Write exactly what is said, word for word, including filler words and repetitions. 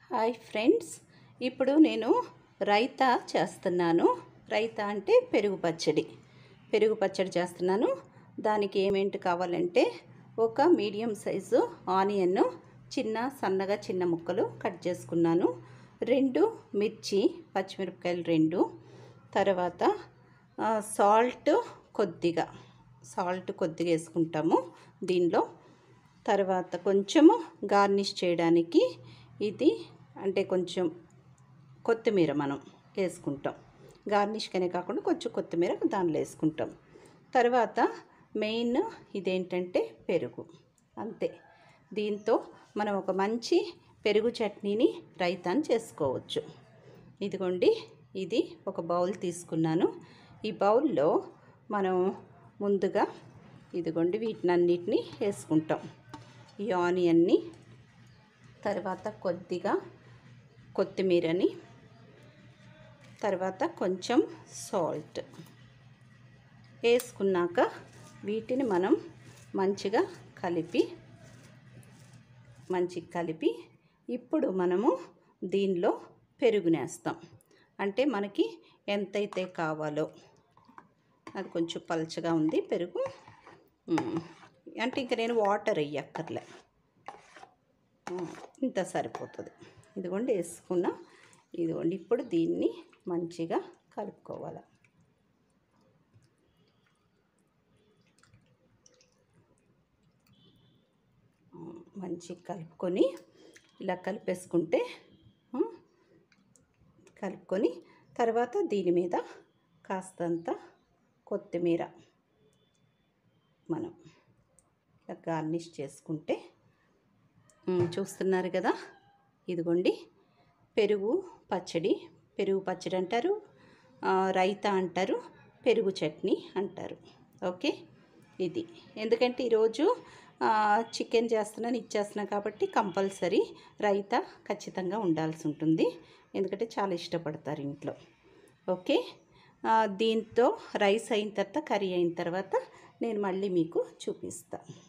Hi friends, ఇప్పుడు నేను రైతా చేస్తున్నాను. రైతా అంటే పెరుగు పచ్చడి పెరుగు పచ్చడి చేస్తున్నాను. దానికి ఏమేంటి కావాలంటే ఒక మీడియం సైజు ఆనియన్ చిన్న సన్నగా చిన్న ముక్కలు కట్ చేసుకున్నాను. రెండు మిర్చి పచ్చిమిరపకాయలు రెండు, తర్వాత సాల్ట్ కొద్దిగా సాల్ట్ కొద్దిగా వేసుకుంటాము దీనిలో. తర్వాత కొంచెము గార్నిష్ చేయడానికి ఇది అంటే కొంచెం కొత్తిమీర మనం వేసుకుంటాం. గార్నిష్కనే కాకుండా కొంచెం కొత్తిమీర దానిలో వేసుకుంటాం. తర్వాత మెయిన్ ఇదేంటంటే పెరుగు, అంతే. దీంతో మనం ఒక మంచి పెరుగు చట్నీని రైతాని చేసుకోవచ్చు. ఇదిగోండి, ఇది ఒక బౌల్ తీసుకున్నాను. ఈ బౌల్లో మనం ముందుగా ఇదిగోండి వీటినన్నిటిని వేసుకుంటాం. ఈ ఆనియన్ని, తర్వాత కొద్దిగా కొత్తిమీరని, తర్వాత కొంచెం సాల్ట్ వేసుకున్నాక వీటిని మనం మంచిగా కలిపి మంచిగా కలిపి ఇప్పుడు మనము దీనిలో పెరుగునేస్తాం. అంటే మనకి ఎంతైతే కావాలో, అది కొంచెం పల్చగా ఉంది పెరుగు, అంటే ఇంక నేను వాటర్ వేయక్కర్లే, ఇంత సరిపోతుంది. ఇదిగోండి వేసుకున్నా. ఇదిగోండి ఇప్పుడు దీన్ని మంచిగా కలుపుకోవాలి. మంచిగా కలుపుకొని ఇలా కలిపేసుకుంటే, కలుపుకొని తర్వాత దీని మీద కాస్తంత కొత్తిమీర మనం ఇలా గార్నిష్ చేసుకుంటే, చూస్తున్నారు కదా, ఇదిగోండి పెరుగు పచ్చడి. పెరుగు పచ్చడి అంటారు, రైతా అంటారు, పెరుగు చట్నీ అంటారు. ఓకే, ఇది ఎందుకంటే ఈరోజు చికెన్ చేస్తున్నాను, ఇచ్చేస్తున్నాను కాబట్టి కంపల్సరీ రైతా ఖచ్చితంగా ఉండాల్సి ఉంటుంది. ఎందుకంటే చాలా ఇష్టపడతారు ఇంట్లో. ఓకే, దీంతో రైస్ అయిన తర్వాత, కర్రీ అయిన తర్వాత నేను మళ్ళీ మీకు చూపిస్తాను.